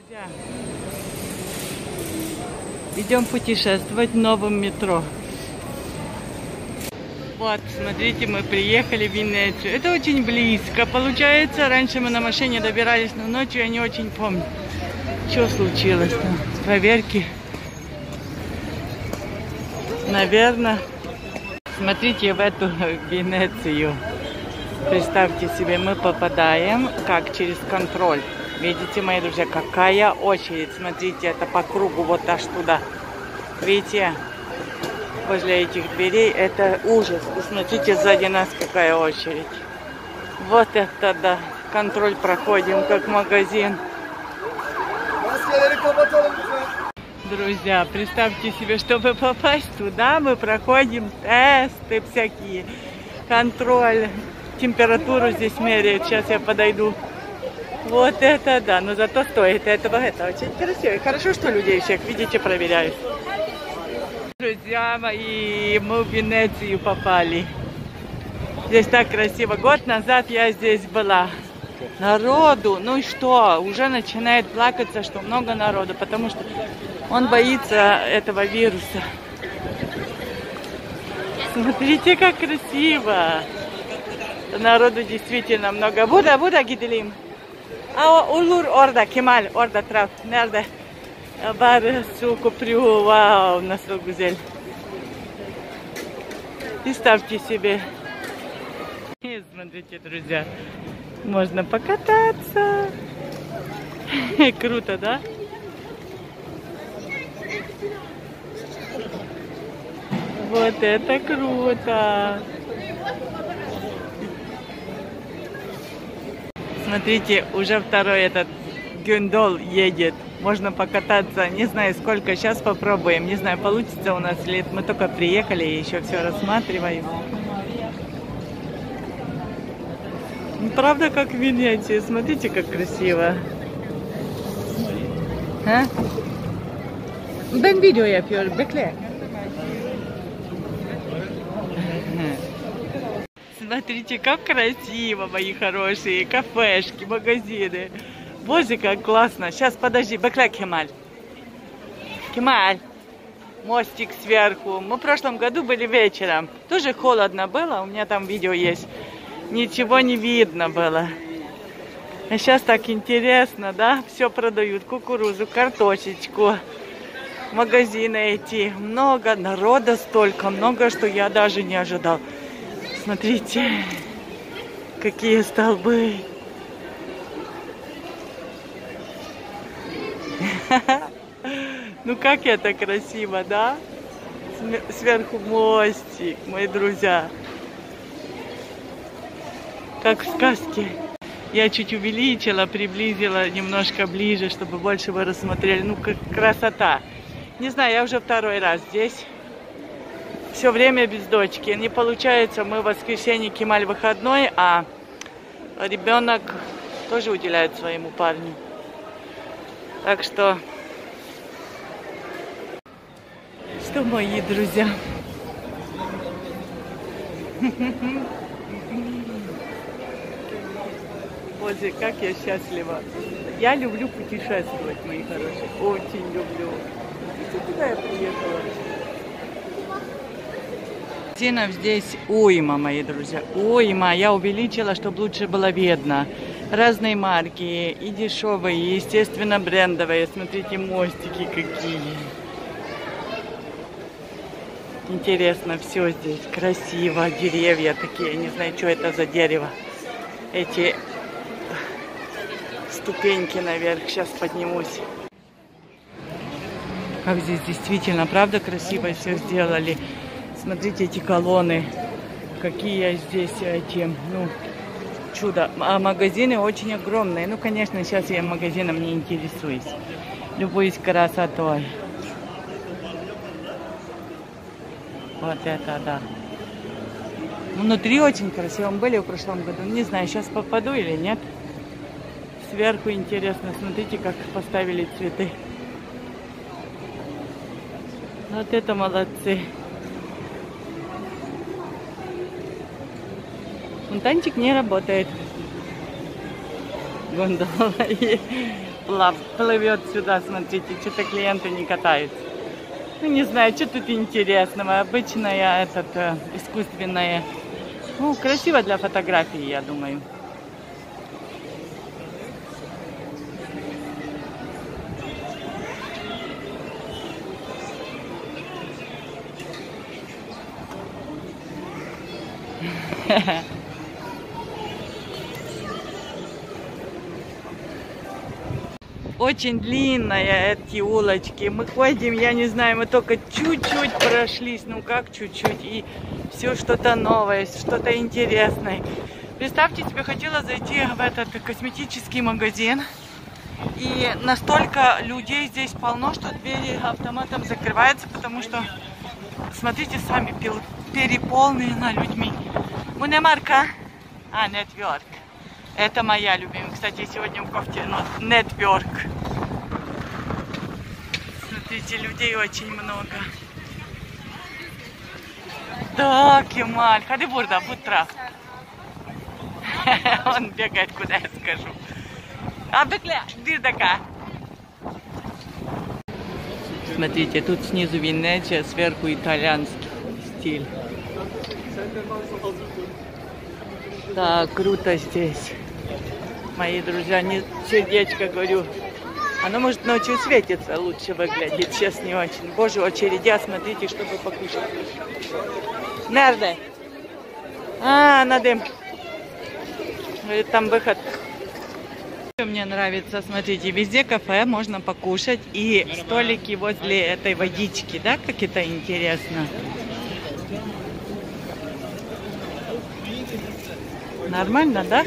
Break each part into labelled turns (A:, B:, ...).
A: Идем путешествовать в новом метро. Вот, смотрите, мы приехали в Венецию. Это очень близко. Получается, раньше мы на машине добирались, но ночью я не очень помню, что случилось там. Проверки. Наверное. Смотрите в эту Венецию. Представьте себе, мы попадаем как через контроль. Видите, мои друзья, какая очередь. Смотрите, это по кругу вот аж туда. Видите, возле этих дверей это ужас. И смотрите, сзади нас какая очередь. Вот это да. Контроль проходим, как магазин. Друзья, представьте себе, чтобы попасть туда, мы проходим тесты всякие. Контроль. Температуру здесь меряют. Сейчас я подойду. Вот это да, но зато стоит этого. Это очень красиво. И хорошо, что людей всех, видите, проверяют. Друзья мои, мы в Венецию попали. Здесь так красиво. Год назад я здесь была. Народу, ну и что? Уже начинает плакаться, что много народу, потому что он боится этого вируса. Смотрите, как красиво. Народу действительно много. Буда гиделим. А улур орда, Кемаль, орда трав. Нерде. Бар суку прю. Вау, насыл гузель. Представьте себе. И смотрите, друзья. Можно покататься. Круто, да? Вот это круто. Смотрите, уже второй этот гондол едет. Можно покататься. Не знаю, сколько. Сейчас попробуем. Не знаю, получится у нас или мы только приехали и еще все рассматриваем. Правда, как в Венеции. Смотрите, как красиво. А? Ben video yapıyorum. Bekle. Смотрите, как красиво, мои хорошие. Кафешки, магазины. Боже, как классно. Сейчас, подожди. Бекля, Кемаль. Кемаль. Мостик сверху. Мы в прошлом году были вечером. Тоже холодно было. У меня там видео есть. Ничего не видно было. А сейчас так интересно, да? Все продают. Кукурузу, картошечку. Магазины эти. Много народа, столько много, что я даже не ожидал. Смотрите, какие столбы. Ну как это красиво, да? Сверху мостик, мои друзья. Как в сказке. Я чуть увеличила, приблизила немножко ближе, чтобы больше вы рассмотрели. Ну, как красота. Не знаю, я уже второй раз здесь. Все время без дочки. Не получается, мы в воскресенье, Кемаль выходной, а ребенок тоже уделяет своему парню. Так что, мои друзья. Боже, как я счастлива. Я люблю путешествовать, мои хорошие. Очень люблю. Видите, куда я приехала? Магазинов здесь уйма, мои друзья. Уйма. Я увеличила, чтобы лучше было видно. Разные марки. И дешевые, и, естественно, брендовые. Смотрите, мостики какие. Интересно, все здесь красиво. Деревья такие. Не знаю, что это за дерево. Эти ступеньки наверх. Сейчас поднимусь. Как здесь действительно, правда, красиво все сделали. Смотрите эти колонны, какие здесь эти, ну, чудо. А магазины очень огромные. Ну, конечно, сейчас я магазином не интересуюсь. Любуюсь красотой. Вот это да. Внутри очень красиво. Мы были в прошлом году. Не знаю, сейчас попаду или нет. Сверху интересно. Смотрите, как поставили цветы. Вот это молодцы. Фонтанчик не работает. Гондола. плывет сюда, смотрите, что-то клиенты не катаются. Ну, не знаю, что тут интересного. Обычная, искусственная. Ну, красиво для фотографии, я думаю. Очень длинные эти улочки. Мы ходим, я не знаю, мы только чуть-чуть прошлись. Ну как чуть-чуть? И все что-то новое, что-то интересное. Представьте себе, хотела зайти в этот косметический магазин. И настолько людей здесь полно, что двери автоматом закрываются, потому что, смотрите сами, переполнена людьми. Мунемарка? Network. Это моя любимая. Кстати, сегодня в кофте Network. Смотрите, людей очень много. Да, Кемаль. Ходи бурда, бутра. Он бегает, куда я скажу. А бекля, дырдака. Смотрите, тут снизу Венеция, сверху итальянский стиль. Так, круто здесь. Мои друзья, не сердечко, говорю. Оно, может, ночью светится, лучше выглядит. Сейчас не очень. Боже, очередя, смотрите, чтобы покушать. Нерде. Надым. Говорит, там выход. Мне нравится, смотрите, везде кафе, можно покушать. И столики возле этой водички, да, как это интересно. Нормально, да?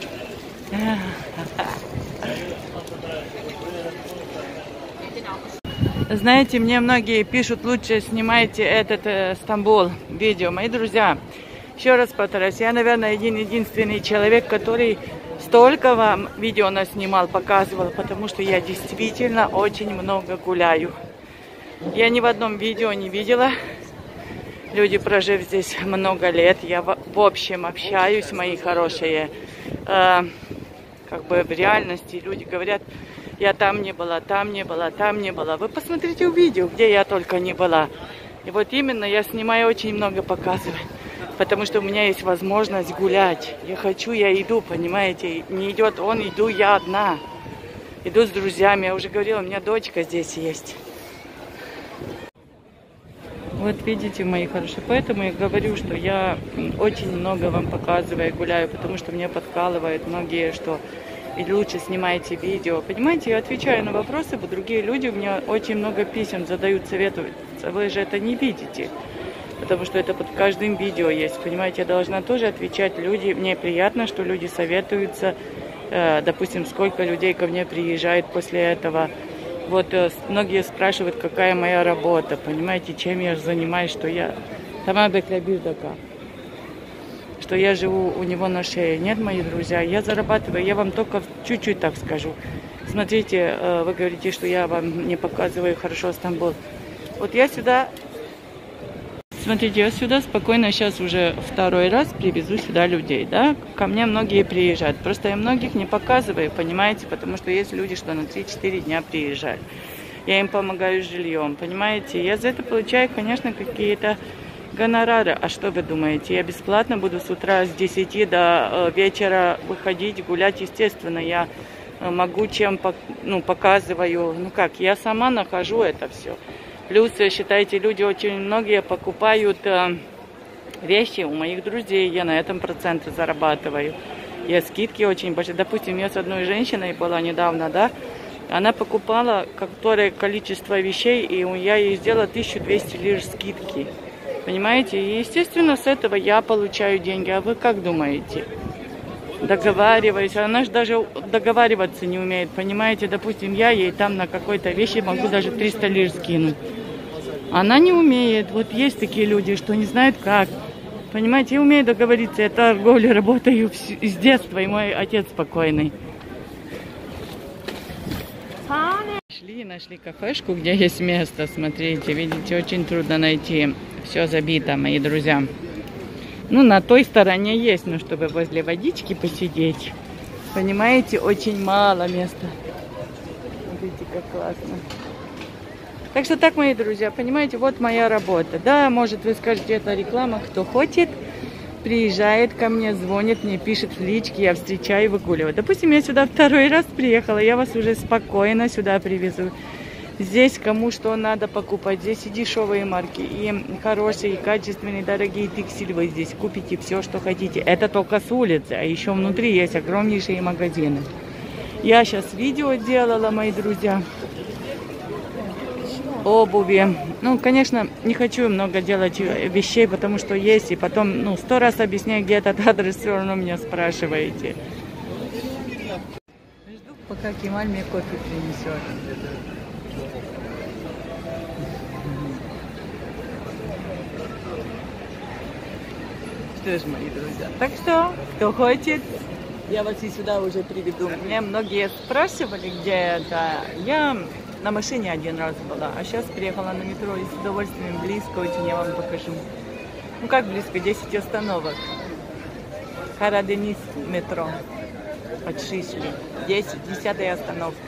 A: Знаете, мне многие пишут, лучше снимайте этот Стамбул видео. Мои друзья, еще раз повторюсь, я, наверное, единственный человек, который столько вам видео наснимал, показывал, потому что я действительно очень много гуляю. Я ни в одном видео не видела. Люди, прожив здесь много лет, я в общем общаюсь, мои хорошие, как бы в реальности. Люди говорят, я там не была, там не была, там не была. Вы посмотрите в видео, где я только не была. И вот именно я снимаю, очень много показываю, потому что у меня есть возможность гулять. Я хочу, я иду, понимаете, не идет он, иду я одна. Иду с друзьями, я уже говорила, у меня дочка здесь есть. Вот видите, мои хорошие, поэтому я говорю, что я очень много вам показываю, гуляю, потому что меня подкалывают многие, что и лучше снимайте видео. Понимаете, я отвечаю на вопросы, но другие люди, у меня очень много писем задают, советуются. Вы же это не видите, потому что это под каждым видео есть. Понимаете, я должна тоже отвечать. Мне приятно, что люди советуются. Допустим, сколько людей ко мне приезжает после этого. Вот многие спрашивают, какая моя работа, понимаете, чем я занимаюсь, что я что я живу у него на шее. Нет, мои друзья, я зарабатываю, я вам только чуть-чуть так скажу. Смотрите, вы говорите, что я вам не показываю хорошо Стамбул. Вот я сюда, смотрите, я сюда спокойно сейчас уже второй раз привезу сюда людей, да. Ко мне многие приезжают, просто я многих не показываю, понимаете, потому что есть люди, что на 3-4 дня приезжают. Я им помогаю с жильем, понимаете. Я за это получаю, конечно, какие-то гонорары. А что вы думаете? Я бесплатно буду с утра с 10 до вечера выходить, гулять, естественно. Я могу чем, показываю, я сама нахожу это все. Плюс, считайте, люди очень многие покупают вещи у моих друзей, я на этом проценты зарабатываю. Я скидки очень большие. Допустим, я с одной женщиной была недавно, да, она покупала которое количество вещей, и я ей сделала 1200 лир скидки. Понимаете? И, естественно, с этого я получаю деньги. А вы как думаете? Договариваюсь. Она же даже договариваться не умеет. Понимаете? Допустим, я ей там на какой-то вещи могу даже 300 лир скинуть. Она не умеет. Вот есть такие люди, что не знают как. Понимаете? Я умею договориться. Я торговлей работаю с детства. И мой отец спокойный. Нашли кафешку, где есть место. Смотрите, видите, очень трудно найти. Все забито, мои друзья. На той стороне есть, но чтобы возле водички посидеть. Понимаете, очень мало места. Смотрите, как классно. Так что так, мои друзья, понимаете, вот моя работа. Да, может, вы скажете, это реклама, кто хочет, приезжает ко мне, звонит мне, пишет в личке, я встречаю и выгуливаю. Допустим, я сюда второй раз приехала, я вас уже спокойно сюда привезу. Здесь кому что надо покупать, здесь и дешевые марки, и хорошие, и качественные, дорогие текстиль. Вы здесь купите все, что хотите. Это только с улицы, а еще внутри есть огромнейшие магазины. Я сейчас видео делала, мои друзья, обуви. Ну, конечно, не хочу много делать вещей, потому что есть, и потом, 100 раз объясняю, где этот адрес, все равно меня спрашиваете. Жду, пока Кемаль мне кофе принесет. Что ж, мои друзья, так что, кто хочет, я вас и сюда уже приведу. Меня многие спрашивали, где это. Я на машине один раз была, а сейчас приехала на метро и с удовольствием близко очень я вам покажу. Ну как близко, 10 остановок. Караденис метро. Подшишли. 10-я остановка.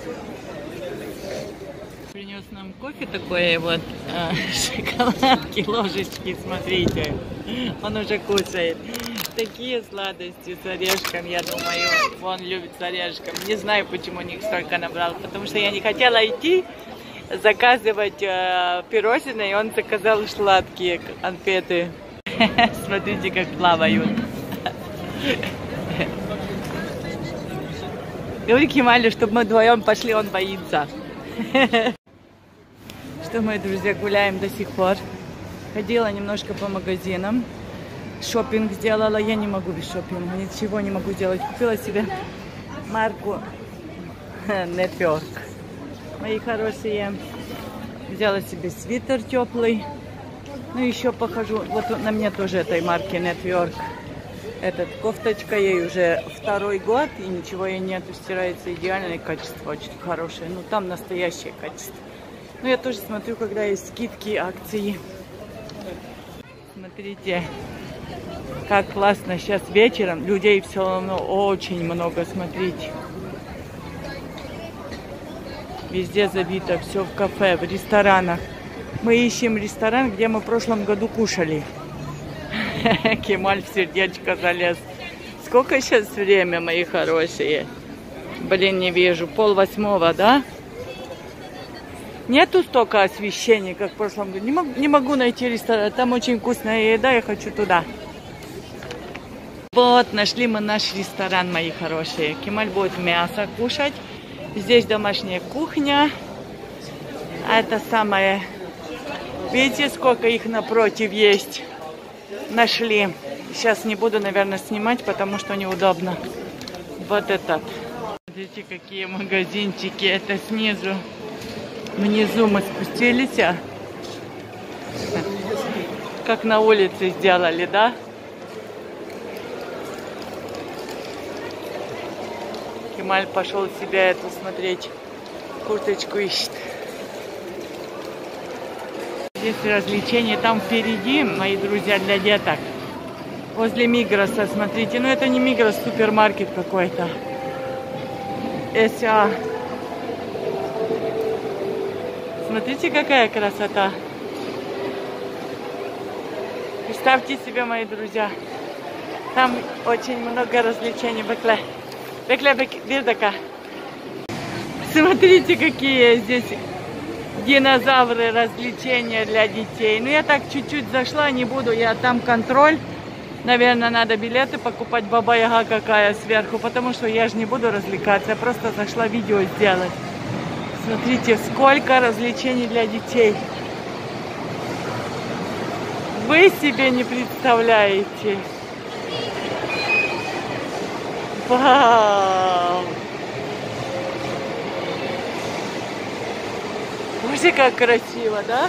A: Принес нам кофе такое вот, шоколадки, ложечки, смотрите. Он уже кушает. Такие сладости с орешком, я думаю, он любит с орешком. Не знаю, почему у них столько набрал, потому что я не хотела идти заказывать пирожные, и он заказал сладкие конфеты. Смотрите, как плавают. Говори Кемалю, чтобы мы вдвоем пошли, он боится. Что, мои друзья, гуляем до сих пор. Ходила немножко по магазинам. Шопинг сделала. Я не могу без шопинга. Ничего не могу делать. Купила себе марку Network. Мои хорошие. Взяла себе свитер теплый. Ну, еще похожу. Вот на мне тоже этой марки Network. Этот кофточка ей уже 2-й год. И ничего ей нету. Стирается идеальное качество. Очень хорошее. Ну, там настоящее качество. Но я тоже смотрю, когда есть скидки, акции. Смотрите, как классно сейчас вечером. Людей все равно очень много, смотрите. Везде забито, все в кафе, в ресторанах. Мы ищем ресторан, где мы в прошлом году кушали. Кемаль в сердечко залез. Сколько сейчас время, мои хорошие? Блин, не вижу. 7:30, да? Нету столько освещения, как в прошлом году. Не могу найти ресторан. Там очень вкусная еда, я хочу туда. Вот, нашли мы наш ресторан, мои хорошие. Кемаль будет мясо кушать. Здесь домашняя кухня. А это самое... Видите, сколько их напротив есть? Нашли. Сейчас не буду, наверное, снимать, потому что неудобно. Вот этот. Смотрите, какие магазинчики. Это снизу. Внизу мы спустились. Как на улице сделали, да? Кемаль пошел себя эту смотреть. Курточку ищет. Здесь развлечения. Там впереди, мои друзья, для деток. Возле Мигроса, смотрите. Ну, это не Мигрос, супермаркет какой-то. СА. Смотрите, какая красота. Представьте себе, мои друзья. Там очень много развлечений. Смотрите, какие здесь динозавры, развлечения для детей. Ну, я так чуть-чуть зашла, не буду. Я там контроль. Наверное, надо билеты покупать. Баба-яга какая сверху. Потому что я же не буду развлекаться. Я просто зашла видео сделать. Смотрите, сколько развлечений для детей. Вы себе не представляете. Вау! Боже, как красиво, да?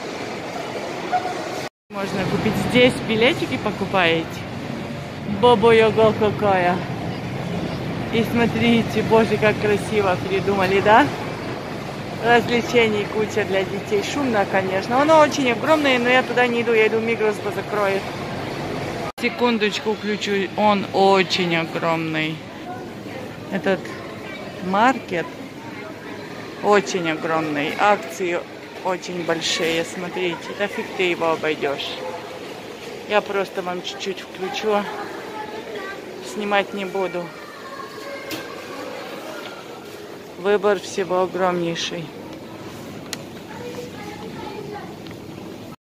A: Можно купить здесь, билетики покупаете. Баба-яга какая. И смотрите, боже, как красиво придумали, да? Развлечений куча для детей. Шумно, конечно. Оно очень огромное, но я туда не иду. Я иду в Мигрос, позакроет. Секундочку включу. Он очень огромный. Этот маркет. Очень огромный. Акции очень большие. Смотрите, да фиг ты его обойдешь. Я просто вам чуть-чуть включу. Снимать не буду. Выбор всего огромнейший.